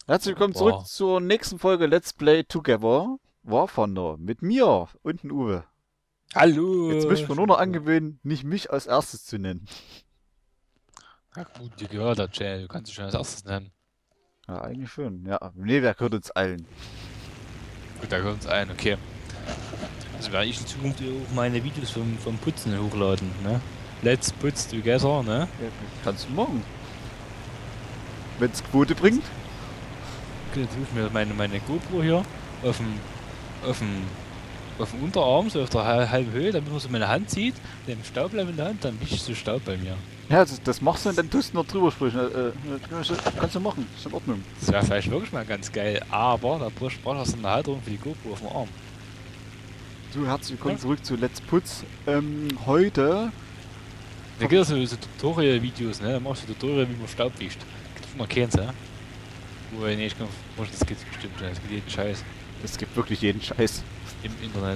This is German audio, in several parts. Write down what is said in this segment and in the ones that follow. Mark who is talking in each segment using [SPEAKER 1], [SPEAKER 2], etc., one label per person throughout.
[SPEAKER 1] Herzlich willkommen zurück
[SPEAKER 2] Wow.
[SPEAKER 1] zur nächsten Folge Let's Play Together War Thunder mit mir und dem Uwe. Jetzt möchte
[SPEAKER 2] Hallo!
[SPEAKER 1] ich mir nur noch
[SPEAKER 2] Schön wieder.
[SPEAKER 1] angewöhnen, nicht mich als erstes zu nennen.
[SPEAKER 2] Ja gut, dir gehört der Channel, du kannst dich schon als erstes nennen.
[SPEAKER 1] Ja, eigentlich schon. Ja, nee, wer gehört uns allen?
[SPEAKER 2] Gut, da gehört uns ein, okay. Also werde ich in Zukunft auch meine Videos vom Putzen hochladen, ne? Let's Putz Together, ne?
[SPEAKER 1] Ja, kannst du morgen. Wenn's Quote bringt.
[SPEAKER 2] Jetzt tue ich mir meine GoPro hier auf dem, auf dem, auf dem Unterarm, so auf der halben Höhe, damit man so meine Hand sieht, den Staubbleib in der Hand, dann wischt so Staub bei mir.
[SPEAKER 1] Ja, das machst du und dann tust du noch drüber sprechen. Kannst du machen, ist in Ordnung.
[SPEAKER 2] Das wäre vielleicht wirklich mal ganz geil, aber da brauchst du eine Halterung für die GoPro auf dem Arm.
[SPEAKER 1] So, herzlich willkommen
[SPEAKER 2] Ja?
[SPEAKER 1] zurück zu Let's Putz. Heute.
[SPEAKER 2] Da gibt es so Tutorial-Videos, ne? Da machst du Tutorial, wie man Staub wischt. Gibt man keins, ja? Wobei, nee, ich kann vorstellen, das gibt's bestimmt, ja. Es gibt jeden Scheiß
[SPEAKER 1] Es gibt wirklich jeden Scheiß.
[SPEAKER 2] im Internet.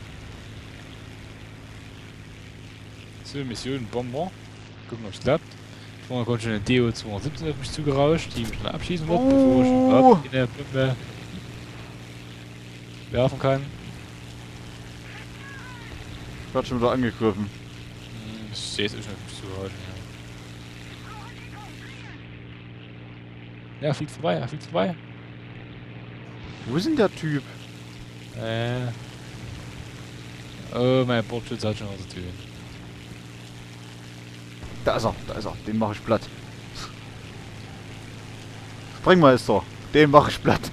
[SPEAKER 2] So, Mission Bomber. Gucken, ob es klappt. Vorher kommt schon eine DO 217 auf mich zugerauscht, die mich dann abschießen wird, bevor ich
[SPEAKER 1] Oh!
[SPEAKER 2] überhaupt eine Bombe werfen kann.
[SPEAKER 1] Wird schon wieder angegriffen.
[SPEAKER 2] Ich sehe es auch schon auf mich zugehauen, ja. Ja, fliegt vorbei, er fliegt vorbei.
[SPEAKER 1] Wo ist denn der Typ?
[SPEAKER 2] Äh. Oh, mein Bordschutz hat schon was zu tun.
[SPEAKER 1] Da ist er, da ist er. Den mache ich platt. Sprengmeister, den mache ich platt.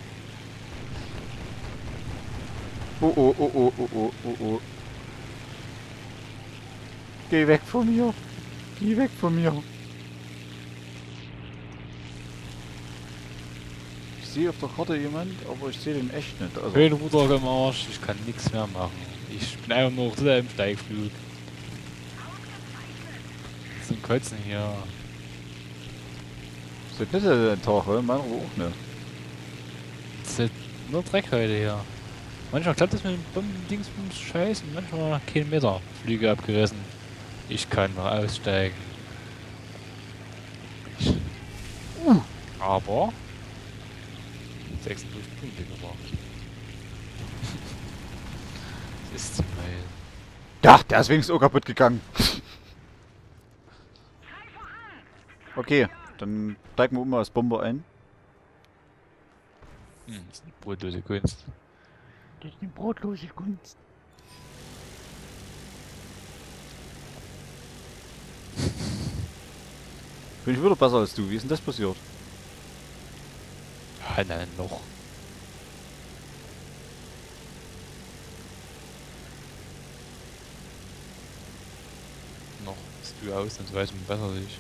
[SPEAKER 1] Oh oh oh oh oh oh oh oh. Geh weg von mir. Geh weg von mir. Ich sehe auf der Karte jemand, aber ich sehe den echt nicht. Also,
[SPEAKER 2] Schön Ruder am Arsch, ich kann nichts mehr machen. Ich bin einfach nur drin im Steigflug. Zum Kotzen hier.
[SPEAKER 1] ist das nicht der Tag, oder? Meiner war auch nicht.
[SPEAKER 2] Das ist nur Dreck heute hier. Manchmal klappt das mit dem Bomben-Dingsbums scheiße und manchmal kein Meter. Flüge abgerissen. Ich kann noch aussteigen.
[SPEAKER 1] Uh.
[SPEAKER 2] Aber 56 Punkte gemacht. Das ist zu geil.
[SPEAKER 1] Ja, der ist wenigstens auch kaputt gegangen. Okay, dann steigen wir mal als Bomber ein.
[SPEAKER 2] Das ist eine brotlose Kunst.
[SPEAKER 1] Das ist eine brotlose Kunst. Bin ich wieder besser als du. Wie ist denn das passiert?
[SPEAKER 2] Ah, nein, noch. Noch bist du aus, dann weiß man besser dich.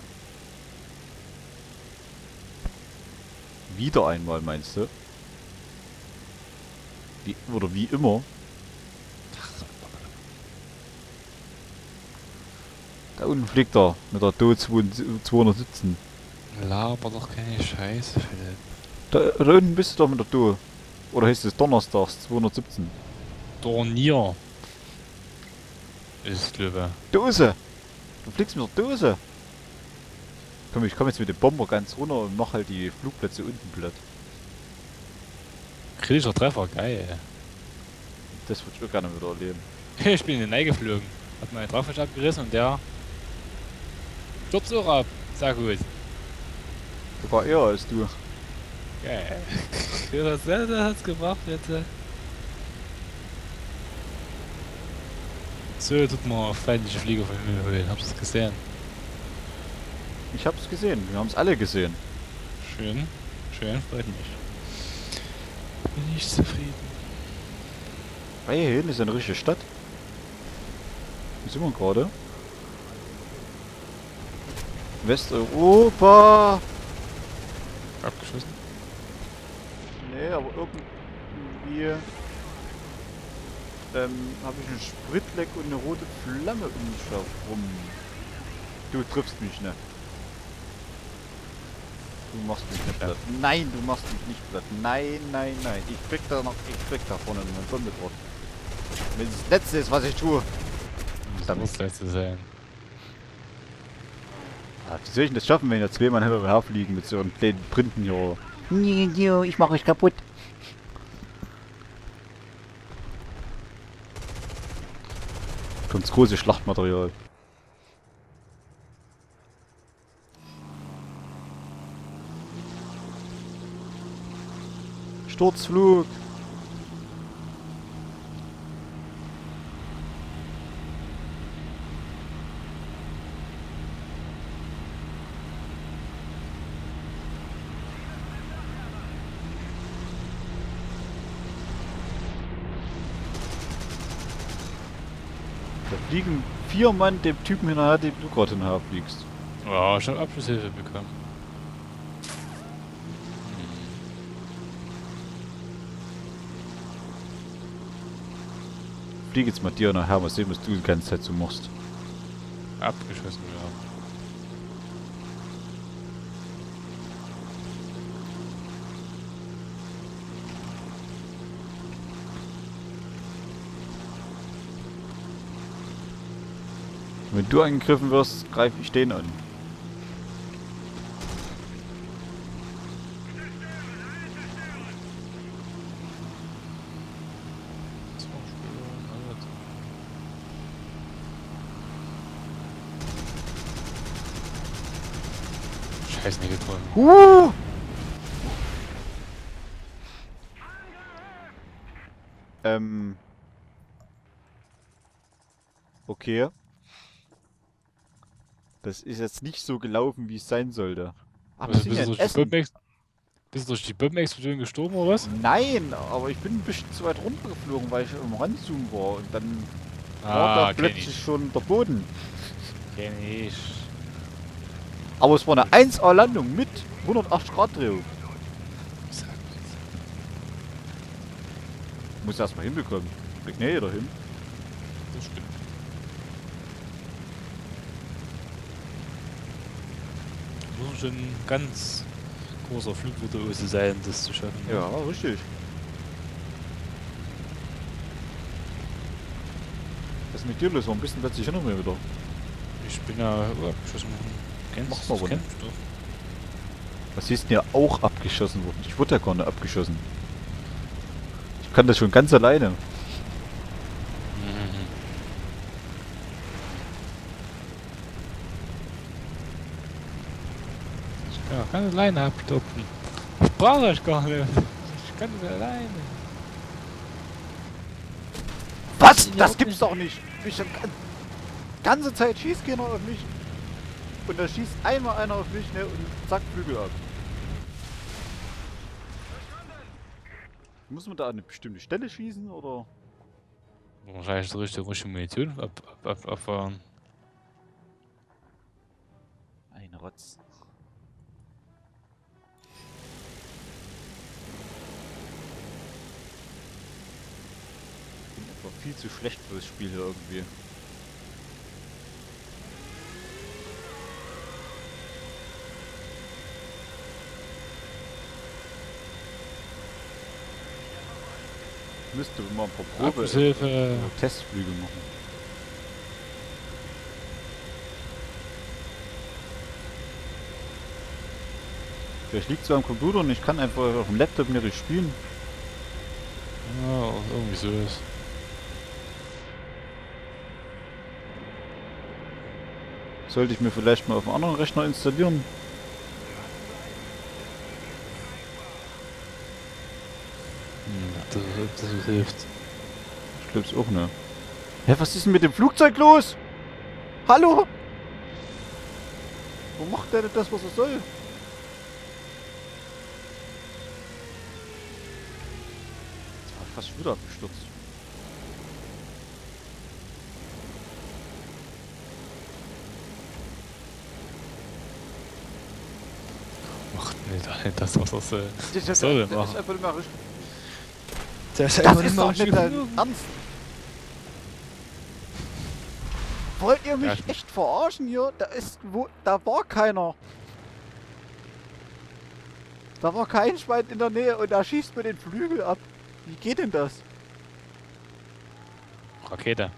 [SPEAKER 1] Wieder einmal, meinst du? Wie, oder wie immer? Da unten fliegt er mit der Do 217.
[SPEAKER 2] Laber doch keine Scheiße, Philipp.
[SPEAKER 1] Da unten bist du doch mit der Do. Oder heißt es Donnerstags 217?
[SPEAKER 2] Dornier ist, glaube
[SPEAKER 1] Dose! Du fliegst mit der Dose! Komm, ich komme jetzt mit dem Bomber ganz runter und mach halt die Flugplätze unten platt.
[SPEAKER 2] ich. Kritischer Treffer, geil.
[SPEAKER 1] Das würde ich auch gerne wieder erleben.
[SPEAKER 2] Ich bin in den Ei geflogen. Hat meinen Tragfisch abgerissen und der stürzt auch ab. Sehr gut.
[SPEAKER 1] Sogar eher als du.
[SPEAKER 2] Geil. Ja, das hat's gebracht jetzt. So tut man feindliche Flieger vom Himmel holen. Hab's das gesehen?
[SPEAKER 1] Ich hab's gesehen, wir haben es alle gesehen.
[SPEAKER 2] Schön. Schön, freut mich. Bin ich zufrieden.
[SPEAKER 1] Hey, hier hinten ist eine richtige Stadt. Wo sind wir gerade? Westeuropa!
[SPEAKER 2] Abgeschossen?
[SPEAKER 1] Nee, aber irgendwie habe ich einen Spritleck und eine rote Flamme um mich herum. Du triffst mich, ne? Du machst mich nicht
[SPEAKER 2] Ja.
[SPEAKER 1] platt. Nein, du machst mich nicht platt. Nein, nein, nein. Ich krieg da vorne eine Bombe drauf. Wenn es das letzte ist, was ich tue.
[SPEAKER 2] Das muss das letzte sein.
[SPEAKER 1] Ja, wie soll ich denn das schaffen, wenn jetzt zwei Mann hinterher fliegen mit so einem kleinen Printen hier? Ich mache euch kaputt. Kommt's große Schlachtmaterial. Sturzflug. Da fliegen 4 Mann dem Typen hinterher, dem du gerade hinterher fliegst.
[SPEAKER 2] Ja, ich hab Abschlusshilfe bekommen.
[SPEAKER 1] Flieg jetzt mal dir nachher, mal sehen, was du die ganze Zeit so machst.
[SPEAKER 2] Abgeschossen, ja.
[SPEAKER 1] Wenn du angegriffen wirst, greife ich den an.
[SPEAKER 2] Scheiße, nicht getroffen.
[SPEAKER 1] Okay. Das ist jetzt nicht so gelaufen, wie es sein sollte. Aber wir
[SPEAKER 2] Also,
[SPEAKER 1] sind ja in Essen.
[SPEAKER 2] bist du durch die Bombenexplosion gestorben oder was?
[SPEAKER 1] Nein, aber ich bin ein bisschen zu weit runtergeflogen, weil ich im Ranzoom war. Und dann war da
[SPEAKER 2] kenn
[SPEAKER 1] plötzlich
[SPEAKER 2] ich.
[SPEAKER 1] schon der Boden.
[SPEAKER 2] Kenn ich.
[SPEAKER 1] Aber es war eine 1A-Landung mit 180 Grad Drehung.
[SPEAKER 2] Sag mal.
[SPEAKER 1] Muss erstmal hinbekommen. Kriegt nicht jeder hin.
[SPEAKER 2] Das stimmt. Muss schon ein ganz großer Flugvirtuose sein, das zu schaffen. ne?
[SPEAKER 1] Ja, richtig. Was ist mit dir los? Warum bist du plötzlich hinter mir wieder?
[SPEAKER 2] Ich bin ja abgeschossen worden.
[SPEAKER 1] Mach
[SPEAKER 2] Kennst
[SPEAKER 1] mal
[SPEAKER 2] das
[SPEAKER 1] runter.
[SPEAKER 2] kennst du doch.
[SPEAKER 1] Was ist denn ja auch abgeschossen worden? Ich wurde ja gar nicht abgeschossen. Ich kann das schon ganz alleine.
[SPEAKER 2] Ja, kann alleine abstopfen. Ich brauche euch gar nicht. Ich kann das alleine.
[SPEAKER 1] Was? Das gibt's doch nicht! Ich hab ganze Zeit schießt keiner auf mich. Und da schießt einmal einer auf mich, ne? Und zack, Flügel ab. Muss man da an eine bestimmte Stelle schießen, oder?
[SPEAKER 2] Wahrscheinlich so richtig ruhige Munition abfahren.
[SPEAKER 1] Ein Rotz. Ich bin einfach viel zu schlecht für das Spiel hier irgendwie. Müsste mal ein paar
[SPEAKER 2] Abschlusshilfe.
[SPEAKER 1] Testflüge machen. Vielleicht liegt es am Computer und ich kann einfach auf dem Laptop nicht spielen.
[SPEAKER 2] Ja, irgendwie so ist.
[SPEAKER 1] Sollte ich mir vielleicht mal auf einem anderen Rechner installieren?
[SPEAKER 2] Das hilft.
[SPEAKER 1] Ich glaube es auch nicht. Hä, was ist denn mit dem Flugzeug los? Hallo? Wo macht der denn das, was er soll? Jetzt war ich fast wieder abgestürzt.
[SPEAKER 2] Macht nicht das, was er soll.
[SPEAKER 1] Das
[SPEAKER 2] soll der
[SPEAKER 1] ist
[SPEAKER 2] machen?
[SPEAKER 1] einfach nicht mehr richtig.
[SPEAKER 2] Der ist
[SPEAKER 1] Das ist doch nicht dein Ernst. Wollt ihr mich
[SPEAKER 2] Ja,
[SPEAKER 1] echt verarschen hier? Da war keiner. Da war kein Schwein in der Nähe und da schießt mir den Flügel ab. Wie geht denn das?
[SPEAKER 2] Rakete.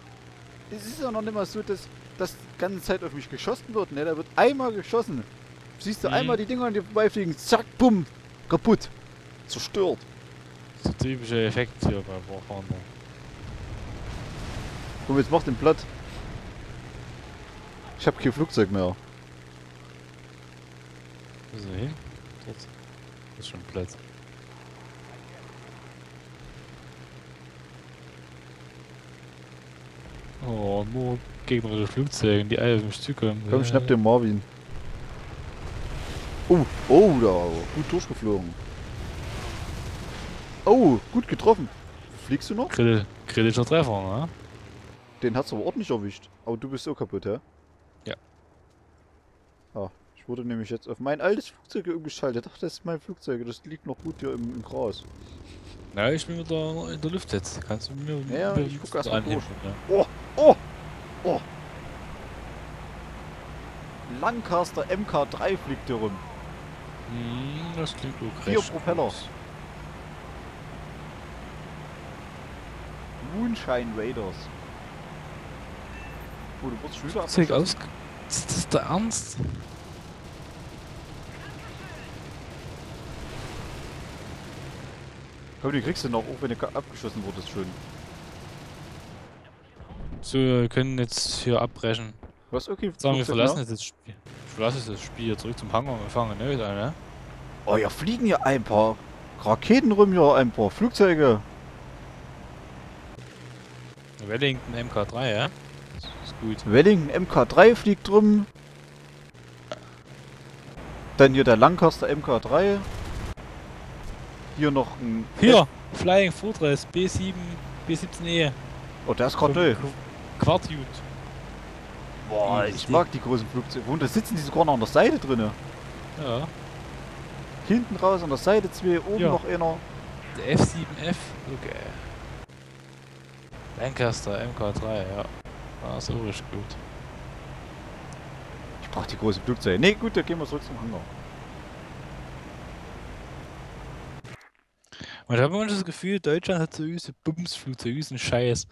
[SPEAKER 1] Es ist ja noch nicht mal so, dass die ganze Zeit auf mich geschossen wird. Ne? Da wird einmal geschossen. Siehst du einmal die Dinger an dir vorbeifliegen, zack, bumm, kaputt. Zerstört.
[SPEAKER 2] Das ist der typische Effekt hier bei War Thunder.
[SPEAKER 1] Komm, jetzt mach den platt. Ich hab kein Flugzeug mehr.
[SPEAKER 2] Wo ist er hin? Dort. Das ist schon platt. Oh, nur gegnerische Flugzeuge, die alle auf mich zukommen.
[SPEAKER 1] Komm, schnapp den Marvin. Oh, da, gut durchgeflogen. Oh, gut getroffen. Fliegst du noch?
[SPEAKER 2] Kritischer Treffer, ne?
[SPEAKER 1] Den hat's aber ordentlich erwischt. Aber du bist so kaputt, hä?
[SPEAKER 2] Ja.
[SPEAKER 1] Ah, ich wurde nämlich jetzt auf mein altes Flugzeug umgeschaltet. Ach, das ist mein Flugzeug. Das liegt noch gut hier im Gras.
[SPEAKER 2] Ja, ich bin wieder in der Luft jetzt. Kannst du mir
[SPEAKER 1] Ja, ich guck erst mal
[SPEAKER 2] anheben,
[SPEAKER 1] durch.
[SPEAKER 2] ja.
[SPEAKER 1] Oh! Lancaster MK3 fliegt hier rum.
[SPEAKER 2] Das klingt okay.
[SPEAKER 1] 4 Propeller. Moonshine Raiders. Oh, du wurdest schon wieder
[SPEAKER 2] Flugzeug
[SPEAKER 1] abgeschossen.
[SPEAKER 2] Ist das der Ernst?
[SPEAKER 1] Komm, die kriegst du noch, auch wenn du abgeschossen wurdest schon.
[SPEAKER 2] So, wir können jetzt hier abbrechen.
[SPEAKER 1] Du hast okay.
[SPEAKER 2] Sagen wir
[SPEAKER 1] Flugzeug
[SPEAKER 2] verlassen
[SPEAKER 1] mehr?
[SPEAKER 2] jetzt das Spiel. Ich verlasse jetzt das Spiel zurück zum Hangar und wir fangen erneut an, ne?
[SPEAKER 1] Oh ja, fliegen hier ein paar Raketen rum, hier ein paar Flugzeuge.
[SPEAKER 2] Wellington MK3, ja? Das ist gut.
[SPEAKER 1] Wellington MK3 fliegt rum. Dann hier der Lancaster MK3. Hier noch ein...
[SPEAKER 2] Hier! Flying Fortress B7, B17E.
[SPEAKER 1] Oh, der ist gerade neu.
[SPEAKER 2] Quartute.
[SPEAKER 1] Boah, ich mag die großen Flugzeuge. Und da sitzen die sogar noch an der Seite drin.
[SPEAKER 2] Ja.
[SPEAKER 1] Hinten raus an der Seite 2, oben
[SPEAKER 2] Ja.
[SPEAKER 1] noch einer.
[SPEAKER 2] Der F7F. Okay. Lancaster MK3, ja. Ah, ist auch richtig gut.
[SPEAKER 1] Ich brauch die großen Flugzeuge. Ne, gut, dann gehen wir zurück zum Hangar.
[SPEAKER 2] Und ich habe immer das Gefühl, Deutschland hat so üse Bumsflugzeuge, üsen Scheiß.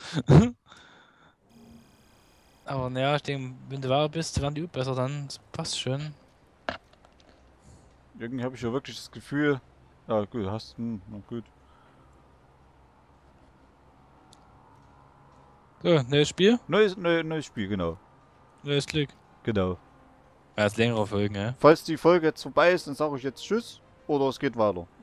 [SPEAKER 2] Aber naja, ich denke, wenn du wahr bist, werden die auch besser, dann passt schon.
[SPEAKER 1] Irgendwie habe ich ja wirklich das Gefühl... Ja, gut, hast du... Na gut.
[SPEAKER 2] So, neues Spiel,
[SPEAKER 1] Neues Spiel, genau.
[SPEAKER 2] neues Glück.
[SPEAKER 1] Genau.
[SPEAKER 2] Ja, jetzt längere Folgen, ja.
[SPEAKER 1] Falls die Folge jetzt vorbei ist, dann sage ich jetzt Tschüss. Oder es geht weiter.